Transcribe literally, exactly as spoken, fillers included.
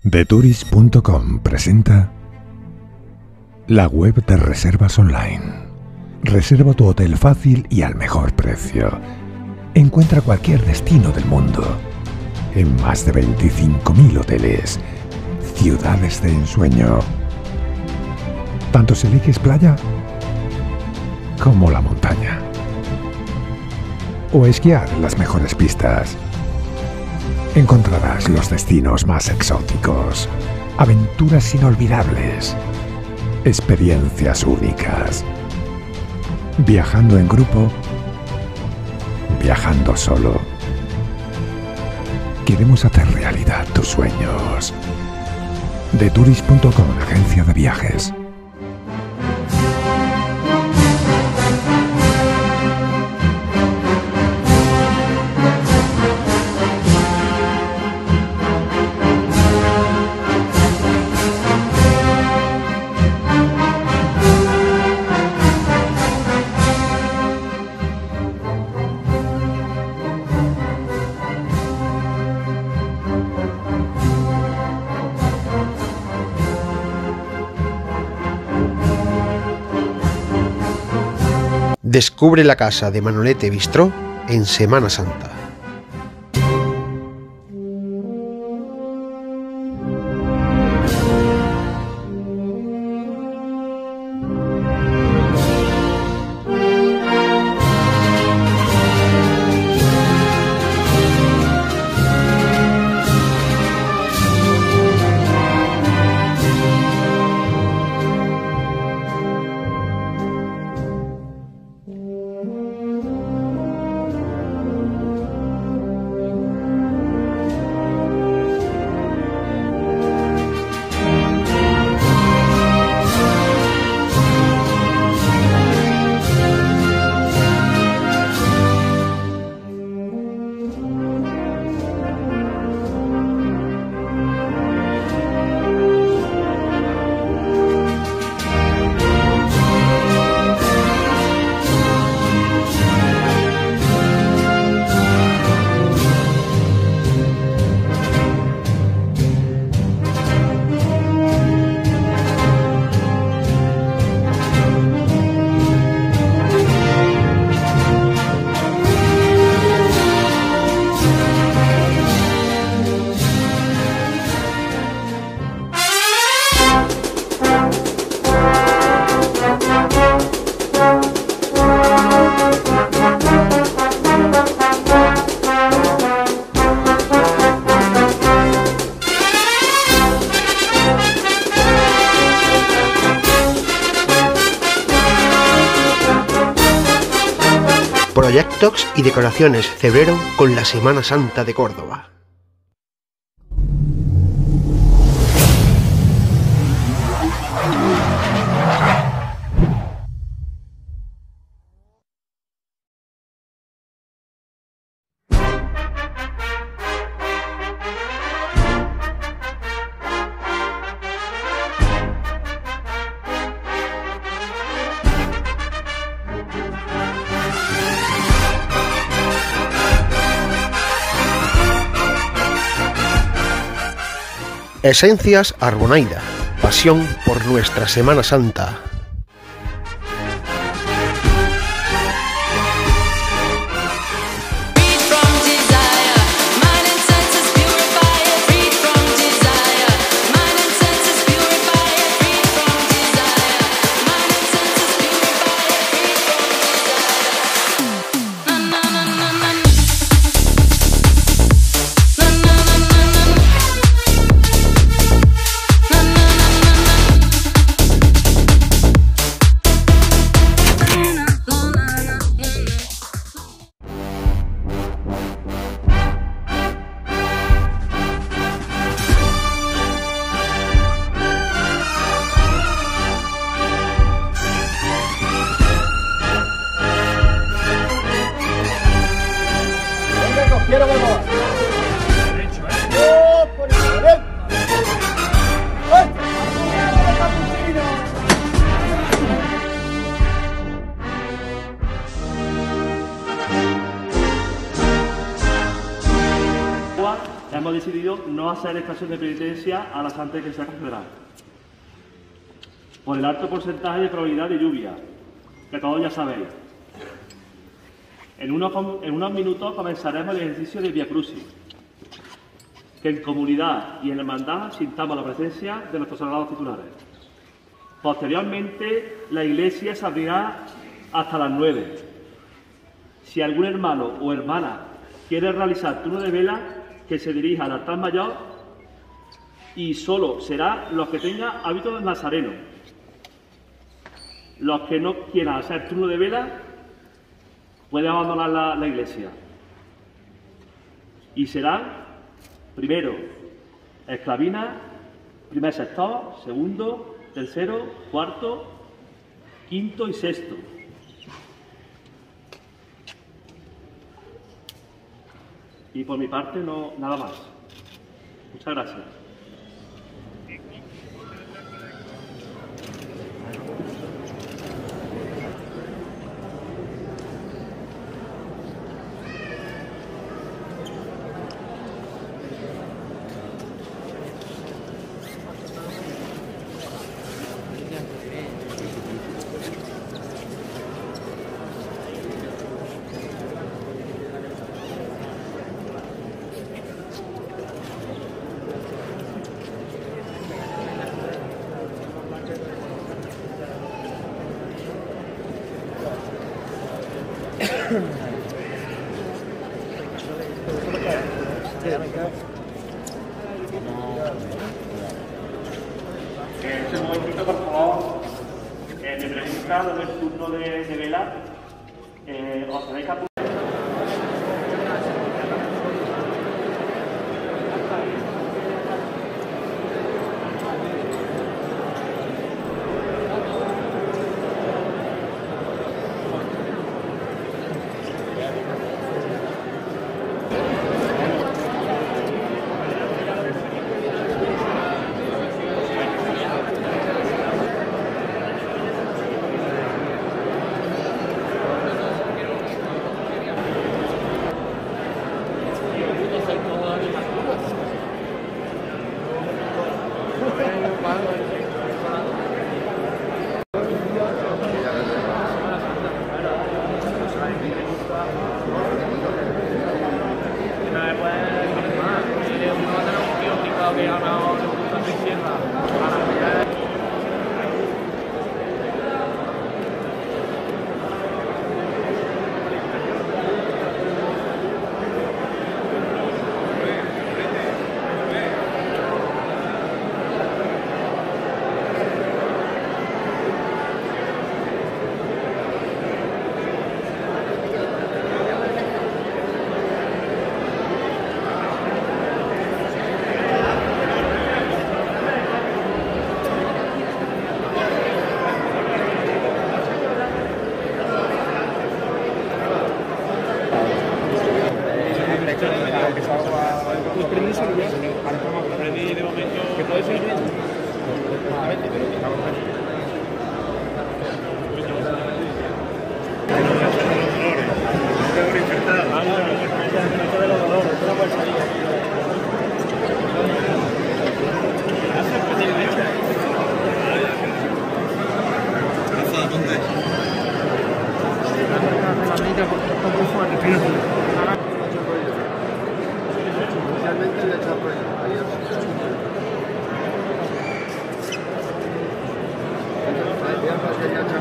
Detourist punto com presenta la web de reservas online. Reserva tu hotel fácil y al mejor precio. Encuentra cualquier destino del mundo en más de veinticinco mil hoteles, ciudades de ensueño. Tanto si eliges playa como la montaña. O esquiar en las mejores pistas. Encontrarás los destinos más exóticos, aventuras inolvidables, experiencias únicas. Viajando en grupo, viajando solo. Queremos hacer realidad tus sueños. Detourist punto com, agencia de viajes. Descubre la casa de Manolete Bistró en Semana Santa. Proyectos y decoraciones febrero con la Semana Santa de Córdoba. Esencias Arbonaida, pasión por nuestra Semana Santa. hemos decidido no hacer expresión de penitencia a la Santa Iglesia Catedral, por el alto porcentaje de probabilidad de lluvia, que todos ya sabéis. En unos, en unos minutos comenzaremos el ejercicio del Vía Crucis, que en comunidad y en hermandad sintamos la presencia de nuestros sagrados titulares. Posteriormente, la iglesia se abrirá hasta las nueve. Si algún hermano o hermana quiere realizar turno de vela, que se dirija al altar mayor y solo será los que tengan hábito de nazareno. Los que no quieran hacer turno de vela pueden abandonar la, la iglesia. Y serán, primero, esclavina, primer sector, segundo, tercero, cuarto, quinto y sexto. Y por mi parte, no, nada más. Muchas gracias. En ese momentito, por favor, eh, me pregunta lo del turno de, de vela. Eh, ¿Os tenéis que apuntar? Gracias.